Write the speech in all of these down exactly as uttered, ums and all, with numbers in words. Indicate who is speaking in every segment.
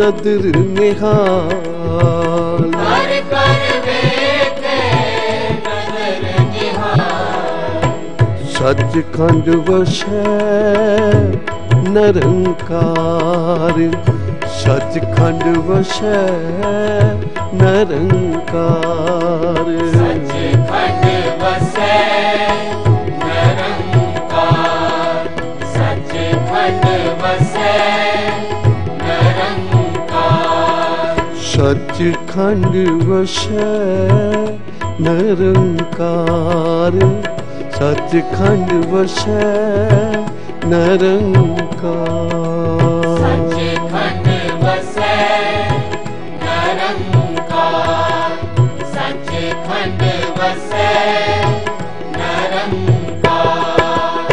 Speaker 1: नदर निहाल।
Speaker 2: कर कर वेखे नदर निहाल।
Speaker 1: सचखंड वसै निरंकार, सचखंड वसै निरंकार।
Speaker 2: सचखंड वसै निरंकार। सचखंड वसै निरंकार।
Speaker 1: सचखंड वसै निरंकार, सचखंड वसै निरंकार।
Speaker 2: सचखंड वसै निरंकार। सचखंड वसै निरंकार।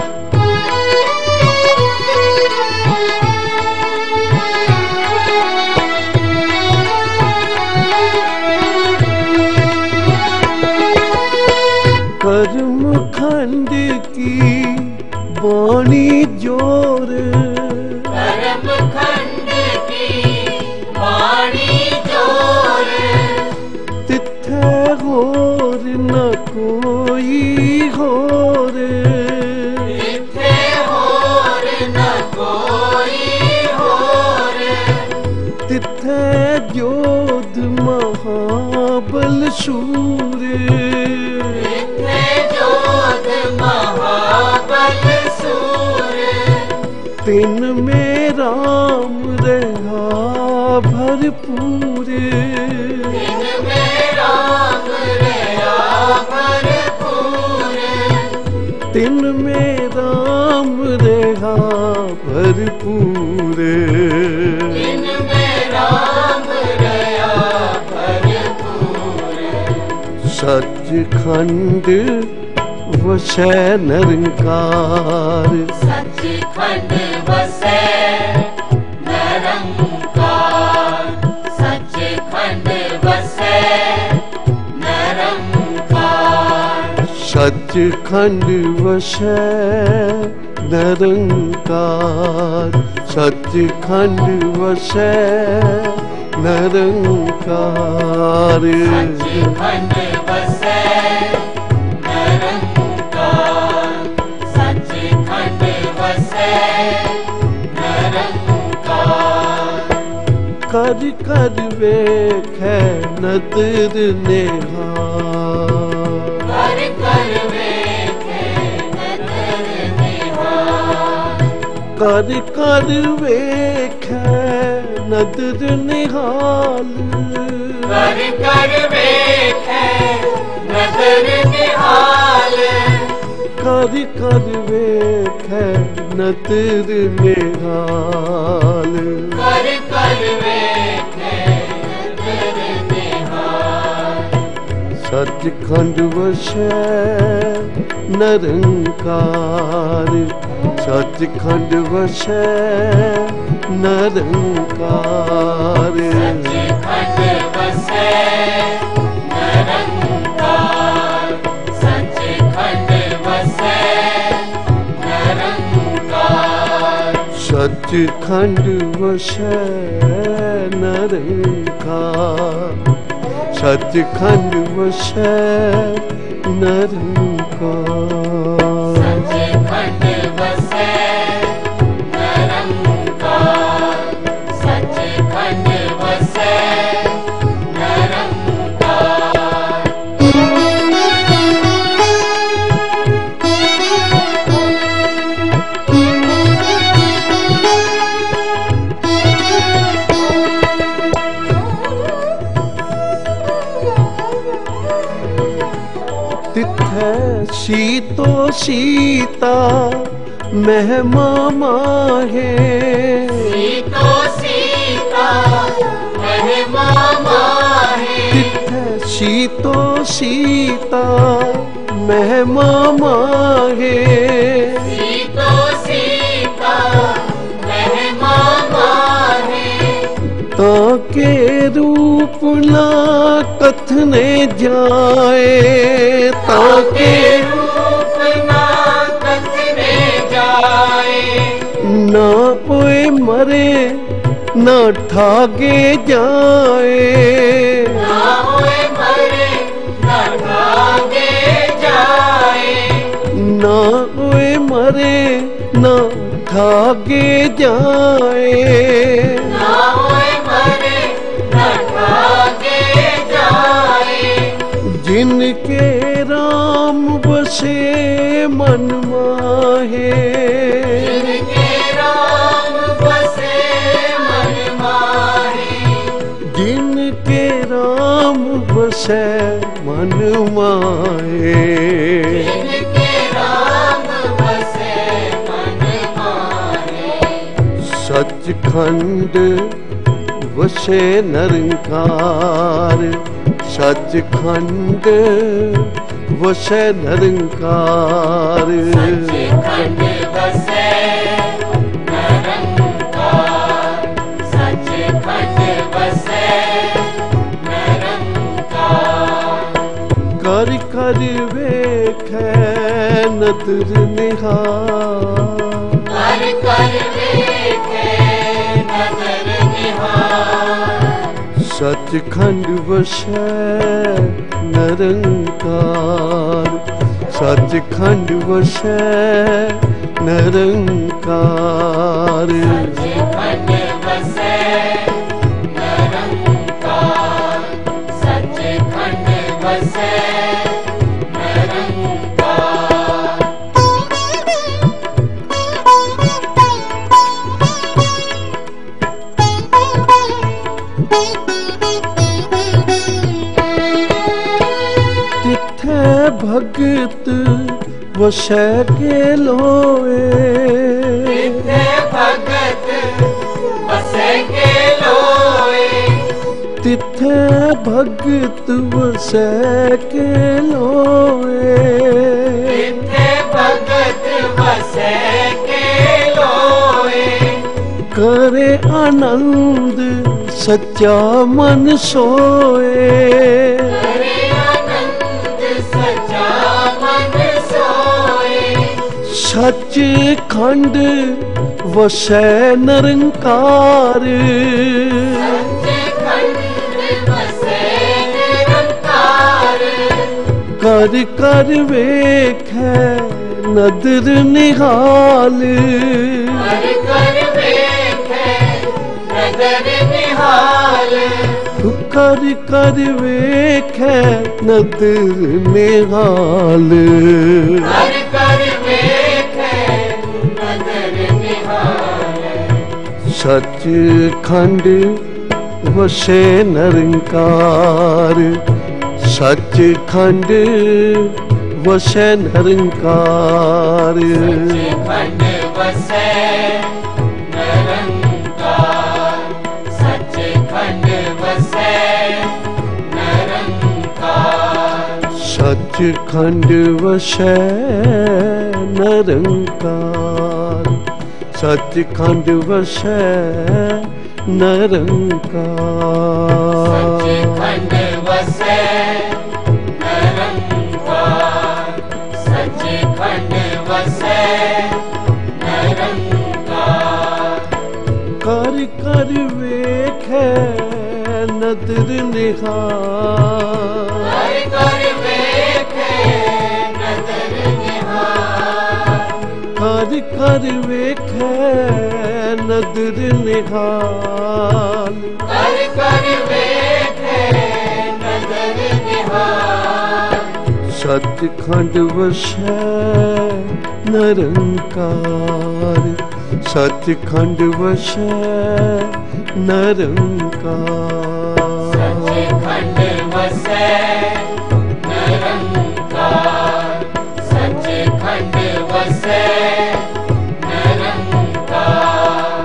Speaker 1: कर्म खंड की वाणी जोर,
Speaker 2: कर्म खंड की वाणी जोर।
Speaker 1: तिथै होर न कोई होर,
Speaker 2: तिथे होर न कोई होर।
Speaker 1: तिथै जोध महाबल शूर,
Speaker 2: तिथे जोध महाबल सूर।
Speaker 1: तिन में राम रहा भरपूर,
Speaker 2: दिन में राम रहा भरपूर।
Speaker 1: तिन में राम रहा भरपूर।
Speaker 2: दिन में राम रहा भरपूर।
Speaker 1: सचखंड वसै निरंकार,
Speaker 2: सचखंड वसै निरंकार। सचखंड वसै निरंकार।
Speaker 1: सचखंड वसै निरंकार, सचखंड वसै निरंकार।
Speaker 2: सचखंड वसै निरंकार। सचखंड वसै निरंकार।
Speaker 1: कर कर वेखै नदर निहाल,
Speaker 2: कर कर वेखे नदर निहाल।
Speaker 1: कर कर वेखै नदर निहाल।
Speaker 2: कर कर वेखे नदर निहाल।
Speaker 1: कर कर वेखै नदर निहाल।
Speaker 2: कर कर वेखे नदर निहाल।
Speaker 1: सचखंड वसै निरंकार, सचखंड वसै निरंकार।
Speaker 2: सचखंड वसै निरंकार। सचखंड वसै निरंकार।
Speaker 1: सचखंड वसै निरंकार, सचखंड वसै निरंकार।
Speaker 2: सचखंड वसै निरंकार। सचखंड वसै निरंकार।
Speaker 1: तिथै सीतो सीता महिमा माहे,
Speaker 2: सीतो सीता महिमा माहे।
Speaker 1: तिथै सीतो सीता महिमा माहे।
Speaker 2: सीतो सीता महिमा माहे।
Speaker 1: ताके रूप ना कथने जाए, ताके
Speaker 2: रूप ना कथने जाए।
Speaker 1: ना ओए मरे न ठागे जाए,
Speaker 2: ना होए मरे ना ठागे जाए,
Speaker 1: ना होए मरे न ठागे जाए,
Speaker 2: ना होए मरे ना ठागे जाए,
Speaker 1: जिनके राम बसे मन माहे,
Speaker 2: जिनके राम बसे मन माहे,
Speaker 1: जिनके राम बसे मन माहे,
Speaker 2: जिनके राम बसे मन माहे,
Speaker 1: सचखंड वसे निरंकार, सचखंड वसे निरंकार,
Speaker 2: सचखंड बसे निरंकार, सचखंड बसे निरंकार,
Speaker 1: कर कर वेखै नदर निहार,
Speaker 2: कर कर देखे नजर निहार,
Speaker 1: सचखंड वसै निरंकार, सचखंड वसै निरंकार,
Speaker 2: सचखंड बसे निरंकार, सचखंड बसे निरंकार,
Speaker 1: तिथै भगत वसै के लोए,
Speaker 2: तिथे भगत बसे के लोए,
Speaker 1: तिथै भगत वसै के लोए,
Speaker 2: तिथे भगत बसे के लोए,
Speaker 1: करे आनंद सच्चा मन सोए,
Speaker 2: करे आनंद सच्चा मन सोए,
Speaker 1: सचखंड वसै निरंकार,
Speaker 2: सचखंड बसे निरंकार,
Speaker 1: कर कर वेखै नदर निहाल,
Speaker 2: कर कर देखे नजर निहाल,
Speaker 1: कर कर वेखै नदर निहाल,
Speaker 2: कर कर देखे नजर निहाल,
Speaker 1: सचखंड वसै निरंकार, सचखंड वसै निरंकार,
Speaker 2: सचखंड बसे निरंकार, सचखंड बसे निरंकार,
Speaker 1: सचखंड वसै निरंकार, सचखंड वसै निरंकार,
Speaker 2: सचखंड बसे निरंकार, सचखंड बसे निरंकार,
Speaker 1: कर कर वेखै नदर निहार,
Speaker 2: कर कर देखे नजर निहाल,
Speaker 1: कर कर वेखै नदर निहाल,
Speaker 2: कर कर देखे नजर निहाल,
Speaker 1: सचखंड वसै निरंकार, सचखंड वसै निरंकार,
Speaker 2: सचखंड बसे निरंकार, सचखंड बसे निरंकार,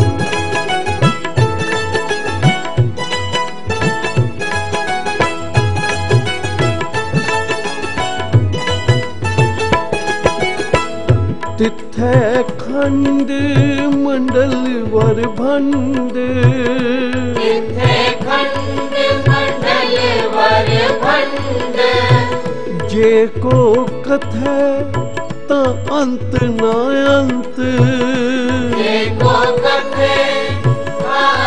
Speaker 1: तिथै खंड मंडल वर भंड,
Speaker 2: तिथे खंड मंडल वर भंड,
Speaker 1: जे को कथै ता अंत ना अंत,
Speaker 2: जे को कथे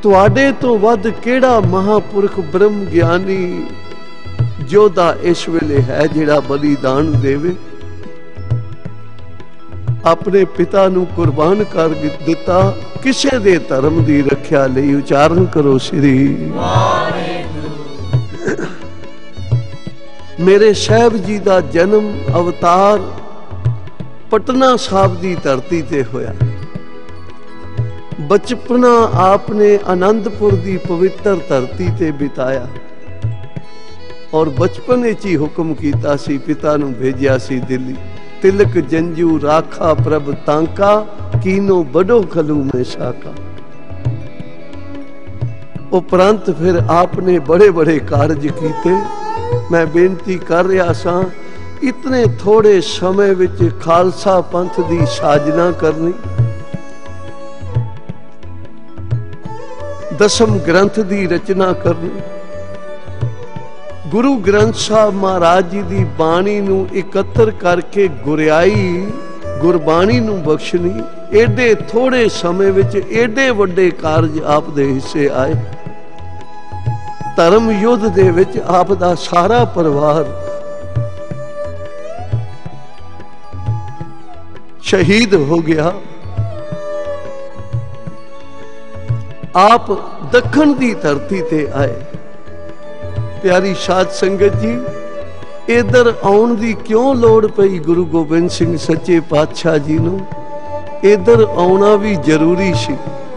Speaker 1: तुहाडे तो वध केड़ा महापुरख ब्रह्म ज्ञानी जोधा इस वेले है जिहड़ा बलिदान देवे, अपने पिता नूं कुर्बान कर दिता किसे दे धर्म दी रखिया लई। उचारण करो श्री मेरे साहब जी दा जन्म अवतार पटना साहब दी धरती ते होया। बचपना आपने आनंदपुर दी पवित्र धरती ते बिताया और बचपन विच ही हुक्म कीता सी, पिता नूं भेजिया सी दिल्ली। तिलक जंजू राखा प्रभ तांका, कीनो बड़ो खलू में साका। उपरंत फिर आपने बड़े बड़े कार्य कीते। मैं बेनती कर रहा सा, इतने थोड़े समय विच खालसा पंथ दी साजना करनी, दसम ग्रंथ दी रचना करनी, गुरु ग्रंथ साहब महाराज जी दी बाणी नूं इकत्तर करके गुरियाई गुरबाणी नूं बख्शनी, एडे थोड़े समय विच एडे वड्डे कारज आप दे हिस्से आए। धर्म युद्ध दे विच आप दा सारा परिवार शहीद हो गया। आप दखन दी धरती ते आए। प्यारी साध संगत जी, इधर आउण दी क्यों लोड़ पई गुरु गोबिंद सिंह सच्चे पातशाह जी नूं? इधर आउणा भी जरूरी सी।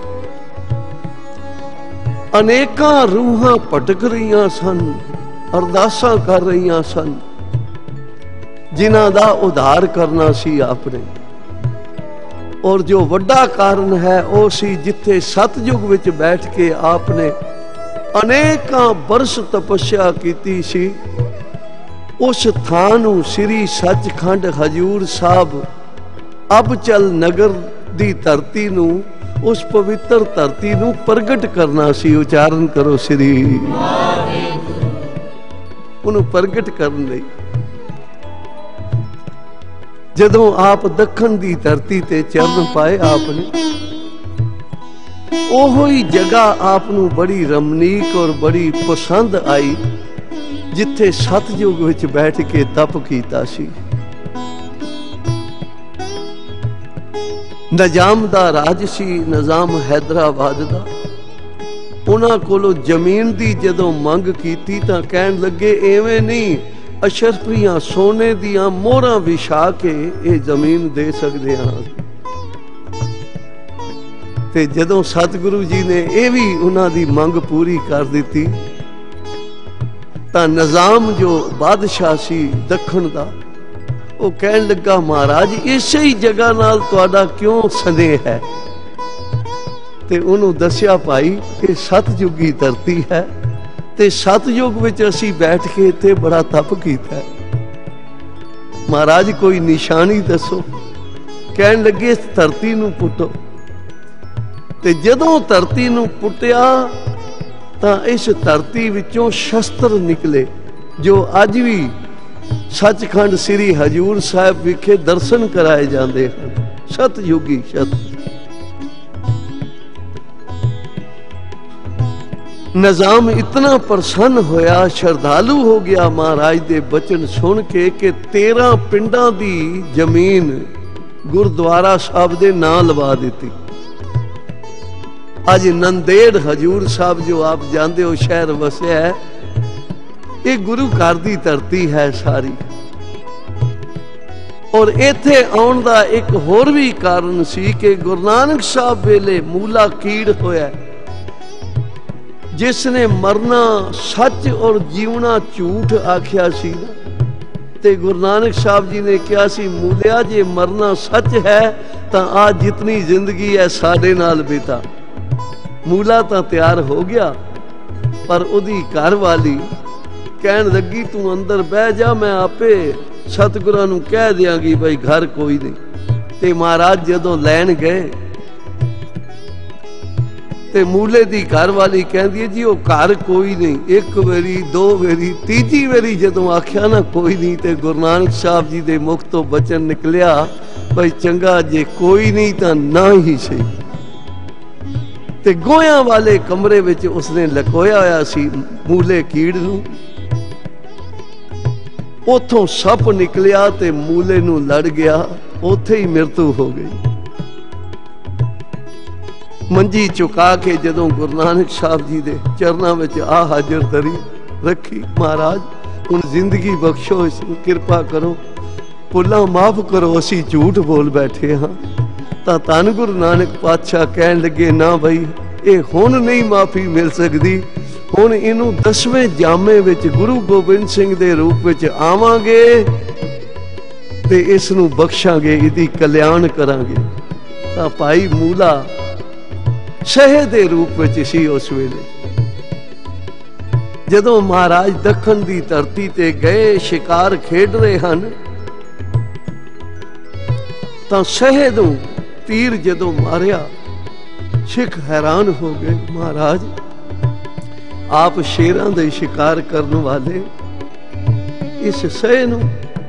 Speaker 1: अनेकां रूहां भटक रहियां सन, अरदासां कर रहियां सन, जिन्हां दा उद्धार करना सी आपने। और जो वड्डा कारण है वो सी जिथे सतयुग विच बैठ के आपने अनेकां बरस तपस्या कीती सी। उस थानू श्री सचखंड हजूर साहब अबचल नगर दी धरती नू, उस पवित्र धरती नू प्रगट करना सी। उचारण करो श्री उन्होंने प्रगट करने लई। जदों आप दखन दी धरती ते चरण पाए आपने, ओहो ही जगह आपनू बड़ी रमणीक और बड़ी पसंद आई जिथे सतयुग विच बैठ के तप कीता सी। निजाम दा राज सी, निजाम हैदराबाद दा। उन्हां कोलों जमीन दी जदों मंग कीती तां कहण लगे एवें नहीं, अशरफियां सोने दियां मोहरां विछा के ये जमीन दे सकदे हां। ते जदों सतगुरु जी ने यह भी उन्हां दी मंग पूरी कर दी तां निजाम जो बादशाह सी दखन दा, वो कहन लगा महाराज इसे ही जगह नाल तुहाडा क्यों स्नेह है? ते उन्होंने दसिया भाई कि सतयुगी धरती है ते सतयुग विच असी बैठ के इत्थे बड़ा तप कीता है। महाराज कोई निशानी दसो। कहन लगे इस धरती नूं पुटो। ते जदों धरती नूं पुटिया तां इस धरती विचों शस्त्र निकले जो अज भी सचखंड श्री हजूर साहब विखे दर्शन कराए जाते हैं। सतयुगी शस्त्र। निजाम इतना प्रसन्न होया, श्रद्धालु हो गया महाराज दे बचन सुन के कि तेरह पिंडां दी जमीन गुरुद्वारा साहब दे नां लवा दी। अज नंदेड़ हजूर साहब जो आप जानते हो शहर वसिया है, ये गुरु घर दी धरती है सारी। और इत्थे आउण दा एक होर भी कारण सी कि गुरु नानक साहब वेले मूला कीड़ होया, जिसने मरना सच और जीवना झूठ आख्या सी। ते गुरु नानक साहब जी ने कहा सी मूलिया जे मरना सच है तां आज जितनी जिंदगी है साडे नाल बिता। मूला तां तैयार हो गया, पर उदी घर वाली कहन लगी तू अंदर बह जा, मैं आपे सतगुरां नूं कह दियांगी भाई घर कोई नहीं। ते महाराज जदों लैन गए ते मूले दी घर वाली कहंदी है जी वो घर कोई नहीं। एक वेरी दो वेरी तीजी वेरी जदों आख्या ना कोई नहीं, ते गुरु नानक साहब जी दे मुख तो बचन निकलिया भाई चंगा जे कोई नहीं तां ना ही सही। ते गोया वाले कमरे विच उसने लकोया होया सी मूले कीड़ नूं। उथों सप निकलिया ते मूले नूं लड़ गया, उथे ही मृत्यु हो गई। मंजी चुका के जदों गुरु नानक साहब जी दे चरनां विच आ हाजर तरी रखी, महाराज हुण जिंदगी बख्शो, इसनूं किरपा करो, भुल्लां माफ करो, असीं झूठ बोल बैठे हाँ। तां धन गुरु नानक पातशाह कहण लगे, ना बई ये हुण नहीं माफी मिल सकदी, हुण इनू दसवें जामे विच गुरु गोबिंद सिंह दे रूप विच आवांगे ते इस नू बख्शांगे, इहदी कल्याण करांगे। तां भाई मूला सहे दे रूप विच सी उस वेले। जदों महाराज दखन दी धरती ते गए, शिकार खेड रहे हन, तां सहे नू तीर जदों मारिया, सिख हैरान हो गए। महाराज आप शेरां दे शिकार करने वाले, इस सहे नूं,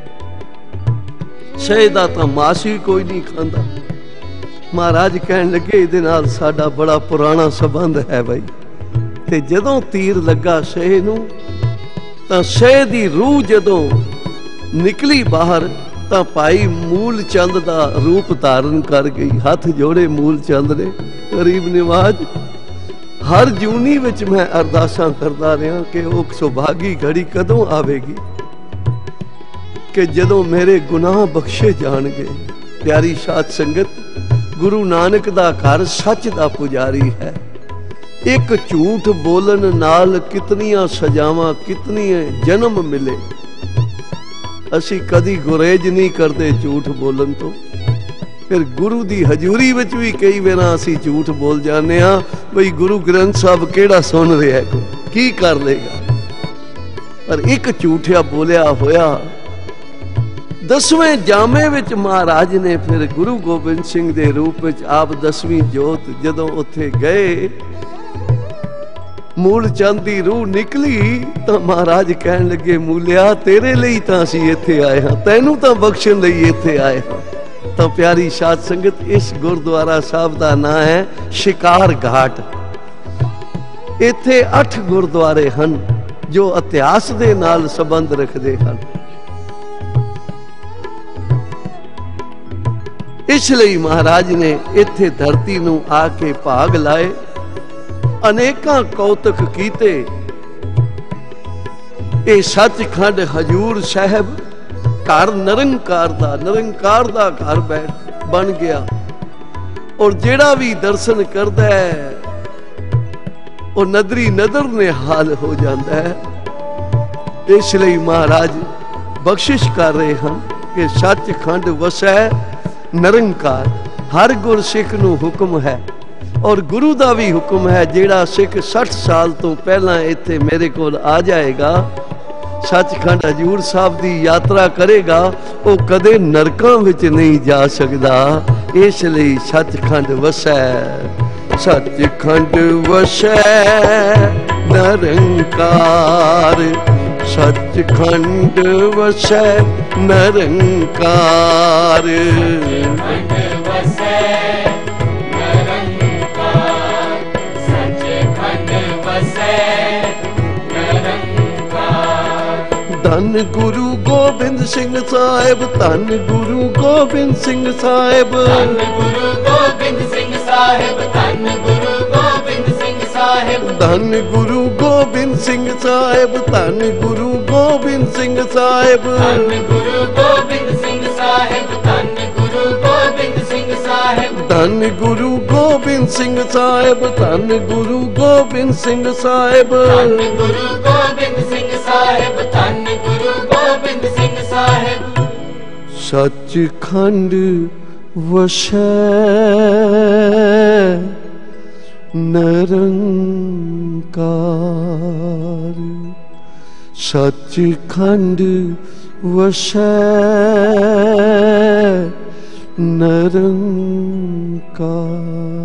Speaker 1: सहे दा तां मास ही कोई नहीं खांदा। महाराज कहण लगे, इहदे नाल साडा बड़ा पुराना संबंध है बई। ते जदों तीर लगा सहे नूं, तां सहे दी रूह जदों निकली बाहर, तां भाई मूल चंद दा रूप धारण कर गई। हथ जोड़े मूल चंद ने, गरीब निवाज हर जूनी विच मैं अरदासां करदा रहा कि वो सुभागी घड़ी कदों आवेगी कि जदों मेरे गुनाह बख्शे जाणगे। प्यारी साध संगत, गुरु नानक दा घर सच दा पुजारी है। एक झूठ बोलन नाल कितनियां सजावां, कितनी जन्म मिले। असी कदी गुरेज नहीं करते झूठ बोलन तो, फिर गुरु दी हजूरी विच भी कई बार असी झूठ बोल जाने आ, बई गुरु ग्रंथ साहब केड़ा सुन रहा है, की कर लेगा। पर एक झूठिया बोलिया होया दसवें जामे विच महाराज ने फिर गुरु गोबिंद सिंह दे रूप विच आप दसवीं जोत जदों उत्थे गए, मूल चंद दी रूह निकली, तो महाराज कहन लगे, मूलिया तेरे लिए तां असीं इत्थे आए हां, तैनूं तां बख्शण लई इत्थे आए हां। तो प्यारी साध संगत, इस गुरुद्वारा साहब का नाम है शिकार घाट। इत्थे अठ गुरुद्वारे हन जो इतिहास दे नाल संबंध रखते हैं। इसलिए महाराज ने इत्थे धरती नूं आके भाग लाए, अनेकां कौतक कीते। ये सचखंड हजूर साहब घर निरंकार दा निरंकार दा घर बैठ बन गया, और जेड़ा भी दर्शन करता है वो नदरी नदर ने हाल हो जाता है। इसलिए महाराज बख्शिश कर रहे हैं कि सचखंड वसै निरंकार। हर गुर सिख नूं हुक्म है, और गुरु दा भी हुक्म है, जेड़ा सिख साठ साल तो पहला इत्थे मेरे कोल आ जाएगा, सचखंड हजूर साहब की यात्रा करेगा, वो कदे नरकां विच नहीं जा सकता। इसलिए सचखंड वसै, सचखंड वसै निरंकार, सचखंड वसै निरंकार। धन गुरु गोबिंद सिंह साहिब, धन गुरु गोबिंद सिंह साहिब,
Speaker 2: धन गुरु गोबिंद सिंह साहिब, धन गुरु गोबिंद सिंह साहिब,
Speaker 1: धन गुरु गोबिंद सिंह साहिब, धन गुरु गोबिंद सिंह साहिब,
Speaker 2: धन गुरु गोबिंद सिंह साहिब, धन गुरु गोबिंद सिंह साहिब,
Speaker 1: धन गुरु गोबिंद सिंह साहिब, धन गुरु गोबिंद सिंह साहिब,
Speaker 2: धन गुरु गोबिंद सिंह साहिब, धन गुरु गोबिंद सिंह साहिब।
Speaker 1: सचखंड वसै निरंकार, सचखंड वसै निरंकार।